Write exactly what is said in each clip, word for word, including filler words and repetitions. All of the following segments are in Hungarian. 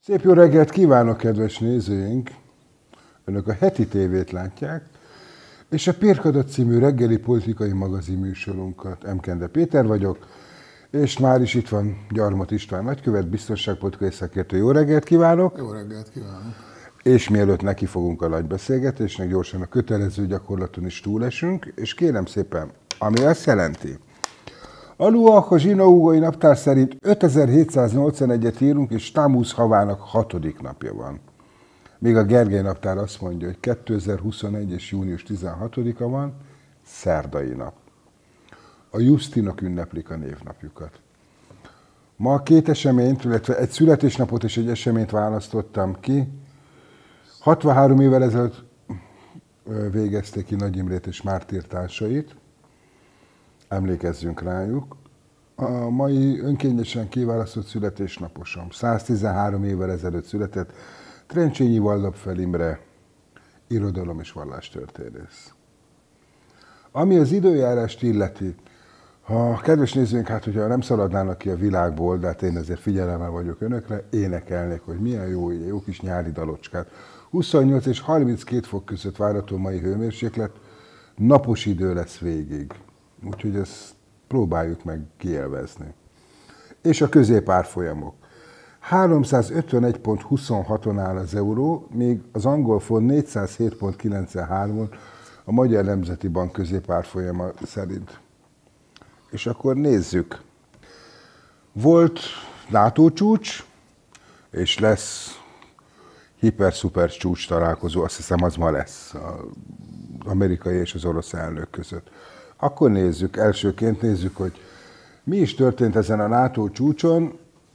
Szép jó reggelt kívánok, kedves nézőink! Önök a Heti tévét látják, és a Pirkadat című reggeli politikai magazin műsorunkat. Emkende Péter vagyok, és már is itt van Gyarmat István nagykövet, biztonságpolitikai szakértő. Jó reggelt kívánok! Jó reggelt kívánok! És mielőtt neki fogunk a nagy beszélgetésnek, gyorsan a kötelező gyakorlaton is túlesünk, és kérem szépen, ami azt jelenti, a Luach, a zsinóugói naptár szerint ötezer-hétszáznyolcvanegyet írunk, és Támusz havának hatodik napja van. Míg a Gergely naptár azt mondja, hogy kétezer-huszonegy és június tizenhatodika van, szerdai nap. A Justinok ünneplik a névnapjukat. Ma két eseményt, illetve egy születésnapot és egy eseményt választottam ki. hatvanhárom évvel ezelőtt végezték ki Nagy Imrét és mártír társait. Emlékezzünk rájuk. A mai önkényesen kiválasztott születésnaposom száztizenhárom évvel ezelőtt született Trencsényi Valdapfel Imre, irodalom- és vallástörténész. Ami az időjárást illeti, ha kedves nézőink, hát hogyha nem szaladnának ki a világból, de hát én ezért figyelemmel vagyok önökre, énekelnék, hogy milyen jó, jó kis nyári dalocskát. huszonnyolc és harminckét fok között várható mai hőmérséklet, napos idő lesz végig. Úgyhogy ezt próbáljuk meg kielvezni. És a középárfolyamok. háromszázötvenegy egész huszonhaton áll az euró, míg az angol font négyszázhét egész kilencvenhármon a Magyar Nemzeti Bank középárfolyama szerint. És akkor nézzük. Volt NATO csúcs, és lesz hiper-szuper csúcs találkozó, azt hiszem az ma lesz az amerikai és az orosz elnök között. Akkor nézzük, elsőként nézzük, hogy mi is történt ezen a NATO csúcson.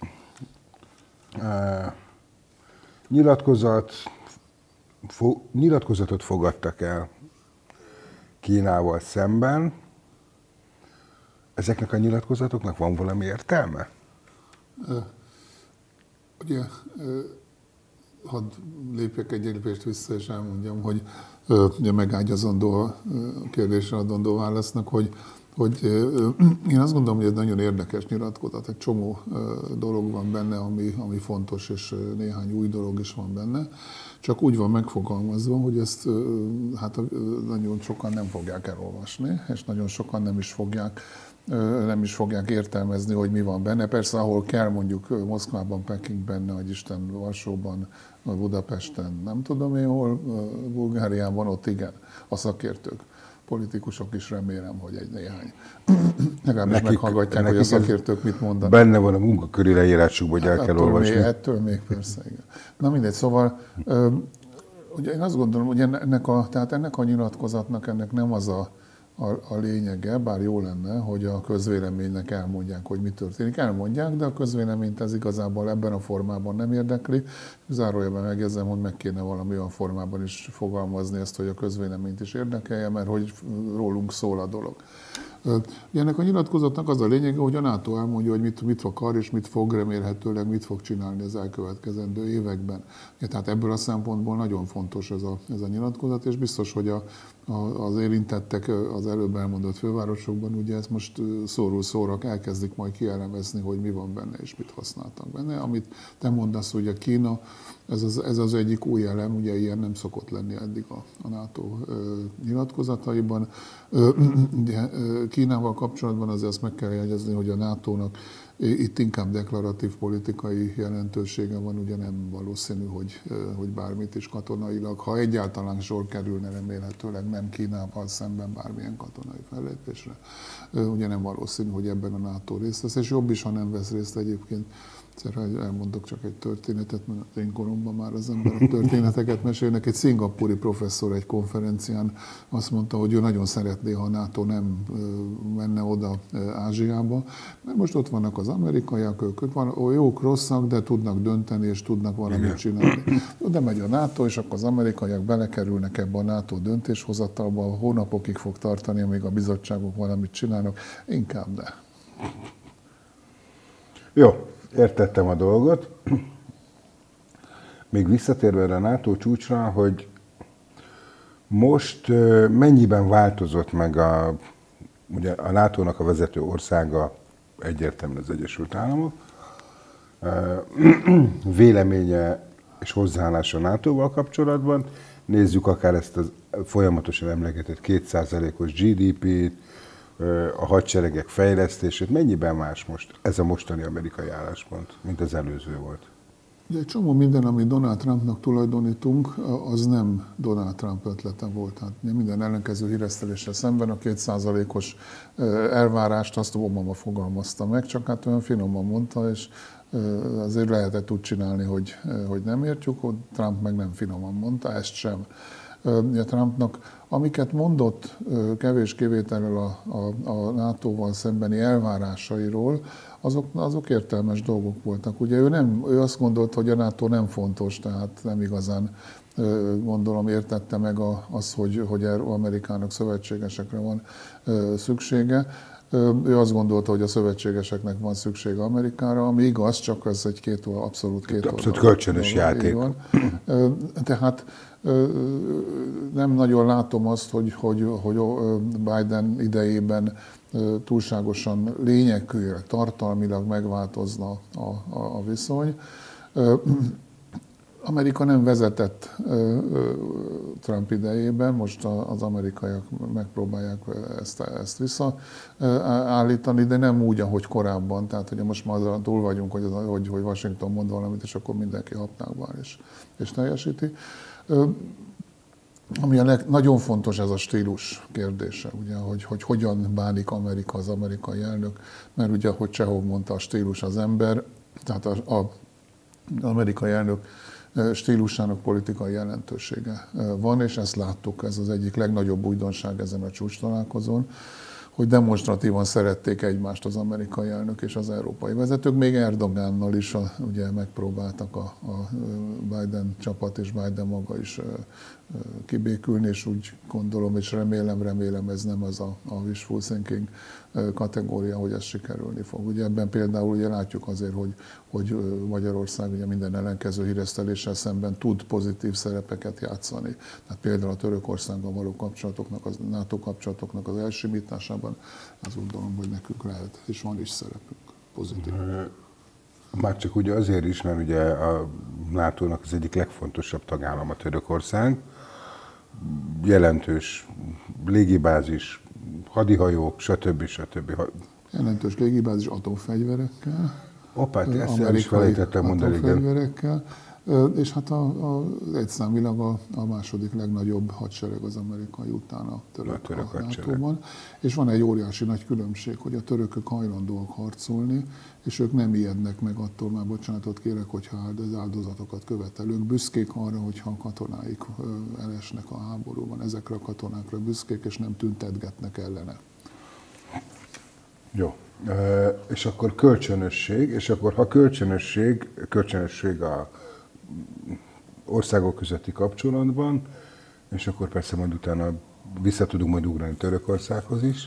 Nyilatkozat, fo, nyilatkozatot fogadtak el Kínával szemben. Ezeknek a nyilatkozatoknak van valami értelme? Ugye, hadd lépjek egy lépést vissza, és elmondjam, hogy ugye megágyazandó a kérdésre adandó válasznak, hogy, hogy én azt gondolom, hogy ez nagyon érdekes nyilatkozat, egy csomó dolog van benne, ami, ami fontos, és néhány új dolog is van benne. Csak úgy van megfogalmazva, hogy ezt hát nagyon sokan nem fogják elolvasni, és nagyon sokan nem is fogják nem is fogják értelmezni, hogy mi van benne. Persze, ahol kell, mondjuk Moszkvában, Pekingben, nagy Isten, Varsóban, Budapesten, nem tudom én hol, Bulgáriában, ott igen, a szakértők. Politikusok is remélem, hogy egy néhány. Legalábbis meghallgatják, hogy a szakértők mit mondanak. Benne van a munkaköri leírásukban, hogy el kell ettől olvasni. Még, ettől még persze, igen. Na mindegy, szóval ugye én azt gondolom, hogy ennek a, tehát ennek a nyilatkozatnak ennek nem az a A, a lényege, bár jó lenne, hogy a közvéleménynek elmondják, hogy mi történik. Elmondják, de a közvéleményt ez igazából ebben a formában nem érdekli. Zárójelben megjegyzem, hogy meg kéne valami olyan formában is fogalmazni ezt, hogy a közvéleményt is érdekelje, mert hogy rólunk szól a dolog. Ennek a nyilatkozatnak az a lényege, hogy a NATO elmondja, hogy mit, mit akar és mit fog, remélhetőleg mit fog csinálni az elkövetkezendő években. Tehát ebből a szempontból nagyon fontos ez a, ez a nyilatkozat, és biztos, hogy a, a, az érintettek az előbb elmondott fővárosokban ugye ezt most szóról szóra elkezdik majd kielemezni, hogy mi van benne és mit használtak benne. Amit te mondasz, hogy a Kína, ez az, ez az egyik új elem, ugye ilyen nem szokott lenni eddig a, a NATO ö, nyilatkozataiban. Ö, ugye, Kínával kapcsolatban azért azt meg kell jegyezni, hogy a nátónak itt inkább deklaratív politikai jelentősége van, ugye nem valószínű, hogy, hogy bármit is katonailag, ha egyáltalán sor kerülne remélhetőleg nem Kínával szemben bármilyen katonai fellépésre, ugye nem valószínű, hogy ebben a NATO részt vesz, és jobb is, ha nem vesz részt egyébként. Elmondok csak egy történetet, mert én koromban már az ember a történeteket mesélnek. Egy szingapúri professzor egy konferencián azt mondta, hogy ő nagyon szeretné, ha a NATO nem menne oda Ázsiába, mert most ott vannak az amerikaiak, ők van, jók, rosszak, de tudnak dönteni és tudnak valamit csinálni. Oda megy a NATO, és akkor az amerikaiak belekerülnek ebbe a NATO döntéshozatalba, hónapokig fog tartani, amíg a bizottságok valamit csinálnak. Inkább de. Jó. Értettem a dolgot. Még visszatérve a NATO csúcsra, hogy most mennyiben változott meg a, ugye a nátónak a vezető országa egyértelműen az Egyesült Államok, véleménye és hozzáállása a nátóval kapcsolatban. Nézzük akár ezt a folyamatosan emlegetett két százalékos gé dé pét, a hadseregek fejlesztését. Mennyiben más most ez a mostani amerikai álláspont, mint az előző volt? Ugye egy csomó minden, amit Donald Trumpnak tulajdonítunk, az nem Donald Trump ötlete volt. Hát minden ellenkező híreszteléssel szemben a két százalékos elvárást azt Obama fogalmazta meg, csak hát olyan finoman mondta, és azért lehetett úgy csinálni, hogy, hogy nem értjük, hogy Trump meg nem finoman mondta, ezt sem. Ugye Trumpnak, amiket mondott kevés kivétellel a, a, a nátóval szembeni elvárásairól, azok, azok értelmes dolgok voltak. Ugye ő, nem, ő azt gondolt, hogy a NATO nem fontos, tehát nem igazán gondolom értette meg az, hogy, hogy Amerikának szövetségesekre van szüksége. Ő azt gondolta, hogy a szövetségeseknek van szüksége Amerikára, ami igaz, csak ez egy két oldal, abszolút két oldal. Abszolút kölcsönös játék. Tehát nem nagyon látom azt, hogy, hogy, hogy Biden idejében túlságosan lényegkörűleg, tartalmilag megváltozna a, a, a viszony. Amerika nem vezetett Trump idejében, most az amerikaiak megpróbálják ezt, ezt visszaállítani, de nem úgy, ahogy korábban. Tehát, hogy most már túl vagyunk, hogy, hogy, hogy Washington mond valamit, és akkor mindenki hapnákban és, és teljesíti. Ami a leg, nagyon fontos, ez a stílus kérdése, ugye, hogy, hogy hogyan bánik Amerika, az amerikai elnök, mert ugye, hogy Csehov mondta, a stílus az ember, tehát az amerikai elnök stílusának politikai jelentősége van, és ezt láttuk, ez az egyik legnagyobb újdonság ezen a csúcstalálkozón, hogy demonstratívan szerették egymást az amerikai elnök és az európai vezetők, még Erdogánnal is a, ugye megpróbáltak a, a Biden csapat és Biden maga is kibékülni, és úgy gondolom, és remélem, remélem ez nem az a, a wishful thinking kategória, hogy ez sikerülni fog. Ugye ebben például ugye látjuk azért, hogy, hogy Magyarország ugye minden ellenkező híreszteléssel szemben tud pozitív szerepeket játszani. Tehát például a Törökországgal való kapcsolatoknak, a NATO kapcsolatoknak az elsimításában, azt gondolom, hogy nekünk lehet, és van is szerepünk pozitív. Már csak ugye azért is, mert ugye a nátónak az egyik legfontosabb tagállama Törökország, jelentős légibázis, hadihajók, stb. stb. Jelentős légibázis atomfegyverekkel. Hoppá, ezt el is felejtettem mondani, igen. És hát a, a, egyszámilag a, a második legnagyobb hadsereg az amerikai után a török, a török a nátóban. És van egy óriási nagy különbség, hogy a törökök hajlandóak harcolni, és ők nem ijednek meg attól, már bocsánatot kérek, hogyha az áldozatokat követelők, büszkék arra, hogyha a katonáik elesnek a háborúban. Ezekre a katonákra büszkék, és nem tüntetgetnek ellene. Jó. E, és akkor kölcsönösség, és akkor ha kölcsönösség, kölcsönösség a országok közötti kapcsolatban, és akkor persze majd utána vissza tudunk majd ugrani Törökországhoz is.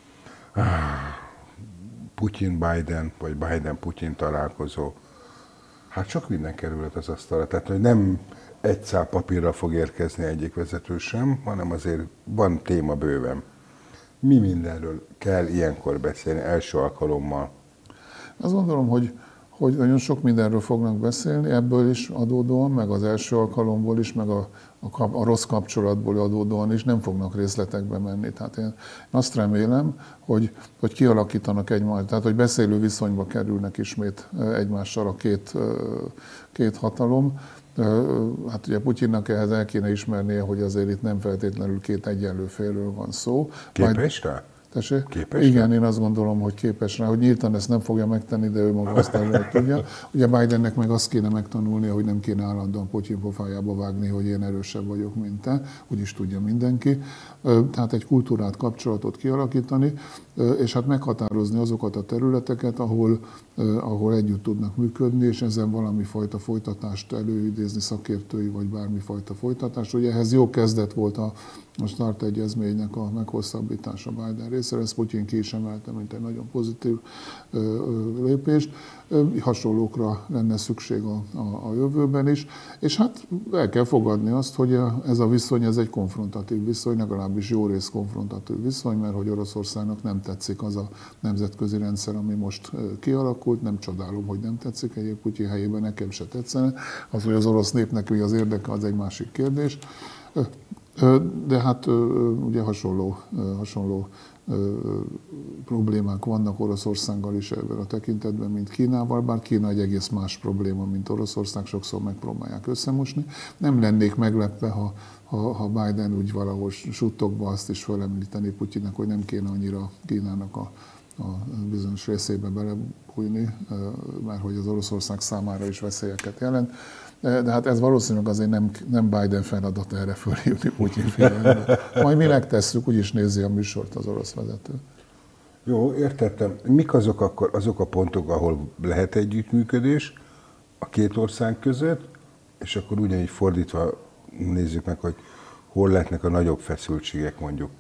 Putyin-Biden, vagy Biden-Putyin találkozó. Hát sok minden kerülhet az asztalra. Tehát, hogy nem egy szál papírra fog érkezni egyik vezető sem, hanem azért van téma bőven. Mi mindenről kell ilyenkor beszélni első alkalommal? Azt gondolom, hogy hogy nagyon sok mindenről fognak beszélni, ebből is adódóan, meg az első alkalomból is, meg a, a, a rossz kapcsolatból adódóan is nem fognak részletekbe menni. Tehát én azt remélem, hogy, hogy kialakítanak egymást, tehát hogy beszélő viszonyba kerülnek ismét egymással a két, két hatalom. Hát ugye Putyinnak ehhez el kéne ismernie, hogy azért itt nem feltétlenül két egyenlő félről van szó. Képes rá? Tessék? Képes Igen, rá? Én azt gondolom, hogy képes rá, hogy nyíltan ezt nem fogja megtenni, de ő maga azt előre tudja. Ugye Bidennek meg azt kéne megtanulnia, hogy nem kéne állandóan Putyin pofájába vágni, hogy én erősebb vagyok, mint te, úgyis tudja mindenki. Tehát egy kultúrát, kapcsolatot kialakítani, és hát meghatározni azokat a területeket, ahol, ahol együtt tudnak működni, és ezen valami fajta folytatást előidézni, szakértői vagy bármi fajta folytatást. Ugye ehhez jó kezdet volt a a START egyezménynek a meghosszabbítása Biden részéről. Ezt Putyin ki is emelte, mint egy nagyon pozitív lépést. Hasonlókra lenne szükség a, a, a jövőben is. És hát el kell fogadni azt, hogy ez a viszony, ez egy konfrontatív viszony, legalábbis jó rész konfrontatív viszony, mert hogy Oroszországnak nem tetszik az a nemzetközi rendszer, ami most kialakult. Nem csodálom, hogy nem tetszik, egyébként Putyin helyében nekem se tetszene. Az, hogy az orosz népnek mi az érdeke, az egy másik kérdés. De hát ugye hasonló, hasonló problémák vannak Oroszországgal is ebben a tekintetben, mint Kínával, bár Kína egy egész más probléma, mint Oroszország, sokszor megpróbálják összemosni. Nem lennék meglepve, ha, ha, ha Biden úgy valahol suttogva azt is felemlíteni Putyinnak, hogy nem kéne annyira Kínának a, a bizonyos részébe belebújni, mert hogy az Oroszország számára is veszélyeket jelent. De hát ez valószínűleg azért nem, nem Biden feladat erre fölhívni Putyin figyelmére. Majd mi megtesszük, úgyis nézi a műsort az orosz vezető. Jó, értettem. Mik azok akkor azok a pontok, ahol lehet együttműködés a két ország között, és akkor ugyanígy fordítva nézzük meg, hogy hol lehetnek a nagyobb feszültségek, mondjuk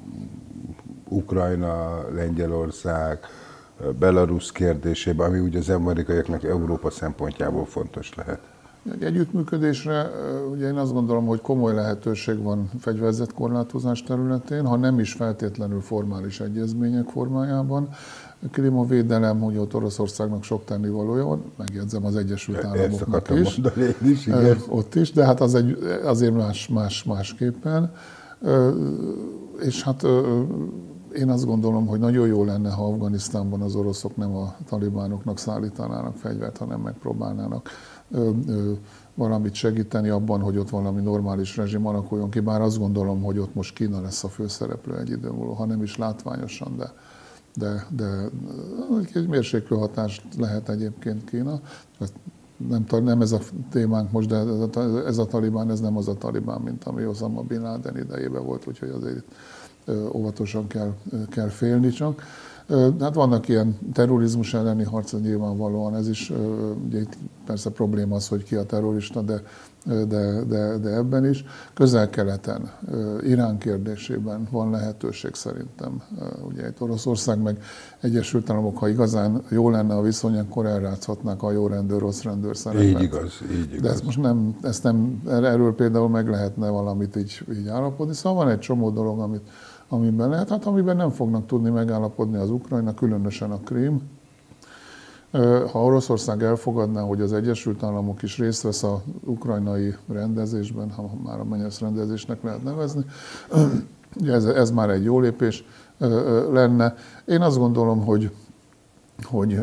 Ukrajna, Lengyelország, Belarus kérdésében, ami ugye az amerikaiaknak Európa szempontjából fontos lehet. Egy együttműködésre ugye én azt gondolom, hogy komoly lehetőség van fegyverzetkorlátozás területén, ha nem is feltétlenül formális egyezmények formájában. Klímavédelem, hogy ott Oroszországnak sok tennivalója van, megjegyzem az Egyesült Államoknak is, mondani, is igen. Ott is, de hát az egy, azért más, más, másképpen. És hát én azt gondolom, hogy nagyon jó lenne, ha Afganisztánban az oroszok nem a talibánoknak szállítanának fegyvert, hanem megpróbálnának Ö, ö, valamit segíteni abban, hogy ott valami normális rezsim alakuljon ki, bár azt gondolom, hogy ott most Kína lesz a főszereplő egy idő múlva, ha nem is látványosan, de, de, de egy mérséklő hatást lehet egyébként Kína. Nem, nem ez a témánk most, de ez a talibán, ez nem az a talibán, mint ami Osama Bin Laden idejében volt, úgyhogy azért óvatosan kell, kell félni csak. Hát vannak ilyen terrorizmus elleni harc, nyilvánvalóan ez is, ugye itt persze probléma az, hogy ki a terrorista, de, de, de, de ebben is. Közel-keleten, Irán kérdésében van lehetőség szerintem. Ugye itt Oroszország meg Egyesült Államok, ha igazán jó lenne a viszony, akkor elrátszhatnák a jó rendőr, rossz rendőr szerepet. Így igaz, így igaz. De ezt most nem, ezt nem, erről például meg lehetne valamit így, így állapodni. Szóval van egy csomó dolog, amit amiben lehet, hát amiben nem fognak tudni megállapodni az Ukrajna, különösen a Krím. Ha Oroszország elfogadná, hogy az Egyesült Államok is részt vesz az ukrajnai rendezésben, ha már a mennyes rendezésnek lehet nevezni, ez, ez már egy jó lépés lenne. Én azt gondolom, hogy, hogy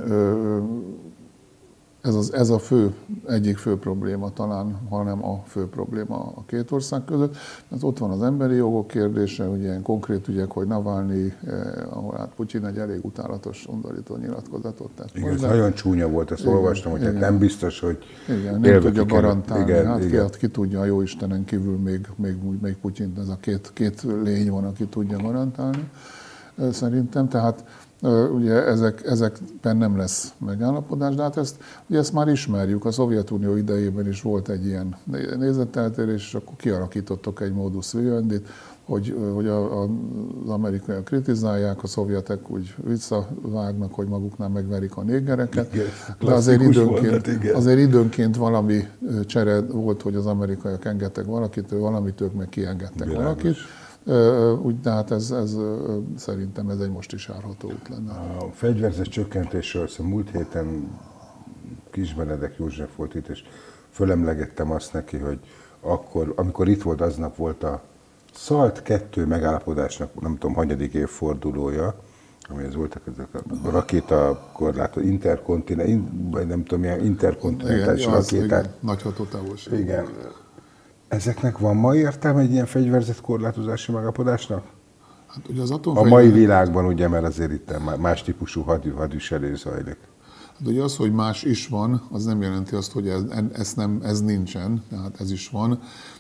Ez, az, ez a fő, egyik fő probléma talán, hanem a fő probléma a két ország között. Mert ott van az emberi jogok kérdése, ugye ilyen konkrét ügyek, hogy Navalnyi, eh, ahol hát Putyin egy elég utálatos, undorító nyilatkozatot tett. Igen, ez nagyon csúnya volt, ezt igen, olvastam, hogy igen, nem biztos, hogy igen, nem tudja garantálni, igen, hát igen. Ki, ki tudja, a jó Istenen kívül még, még, még Putyin, ez a két, két lény van, aki tudja garantálni, szerintem. Tehát ugye ezek, ezekben nem lesz megállapodás, de hát ezt, ugye ezt már ismerjük, a Szovjetunió idejében is volt egy ilyen nézeteltérés, és akkor kialakítottak egy modus vivendit, hogy, hogy a, a, az amerikaiak kritizálják, a szovjetek úgy visszavágnak, hogy maguknál megverik a négereket, igen, de azért időnként, volt, azért időnként valami csere volt, hogy az amerikaiak engedtek valakit, valamit ők meg kiengedtek Bilágos. valakit. Úgy, de hát ez, ez, szerintem ez egy most is járható út lenne. A fegyverzet csökkentésről, szóval múlt héten Kis Benedek József volt itt, és fölemlegettem azt neki, hogy akkor, amikor itt volt, aznap volt a Szalt kettő megállapodásnak, nem tudom, hanyadik évfordulója, amihez voltak ezek a rakétakorlátozó, interkontinens, vagy nem tudom, milyen interkontinentális rakéták. Nagy hatótávolság. Igen. Ezeknek van ma értelme egy ilyen fegyverzetkorlátozási megállapodásnak? Hát, ugye az a mai világban, ugye, mert azért itt más típusú hadviselés zajlik. Hát ugye az, hogy más is van, az nem jelenti azt, hogy ez, ez, nem, ez nincsen, tehát ez is van.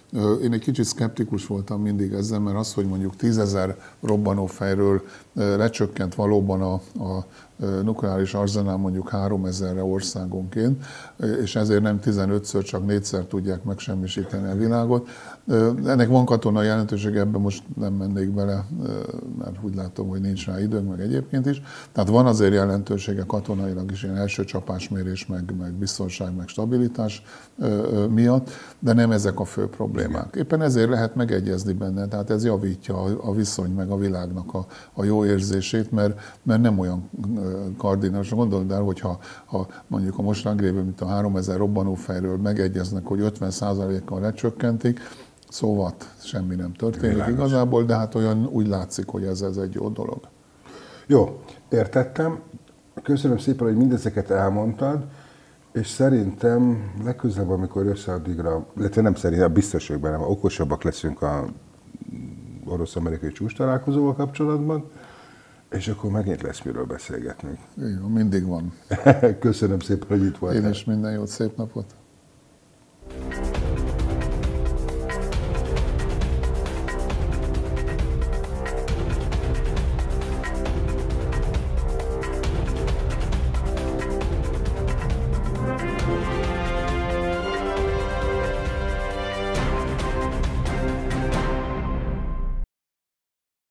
Én egy kicsit szkeptikus voltam mindig ezzel, mert az, hogy mondjuk tízezer robbanófejről lecsökkent valóban a, a nukleáris arzenál mondjuk háromezerre országonként, és ezért nem tizenötször, csak négyszer tudják megsemmisíteni a világot. Ennek van katonai jelentősége, ebben most nem mennék bele, mert úgy látom, hogy nincs rá időnk, meg egyébként is. Tehát van azért jelentősége katonailag is, ilyen első csapásmérés, meg, meg biztonság, meg stabilitás miatt, de nem ezek a fő problémák. Éppen ezért lehet megegyezni benne, tehát ez javítja a viszony meg a világnak a, a jó érzését, mert, mert nem olyan kardinális. Gondold el, hogyha ha mondjuk a mostani lévő, mint a háromezer robbanófejről megegyeznek, hogy ötven százalékkal lecsökkentik, szóval semmi nem történik Világos. Igazából, de hát olyan úgy látszik, hogy ez, ez egy jó dolog. Jó, értettem. Köszönöm szépen, hogy mindezeket elmondtad, és szerintem legközelebb, amikor össze addigra, illetve nem szerintem, biztos vagyok benne, okosabbak leszünk a orosz-amerikai csúcs találkozóval kapcsolatban, és akkor megint lesz miről beszélgetnünk. Igen, mindig van. Köszönöm szépen, hogy itt voltál. Én is minden jót, szép napot.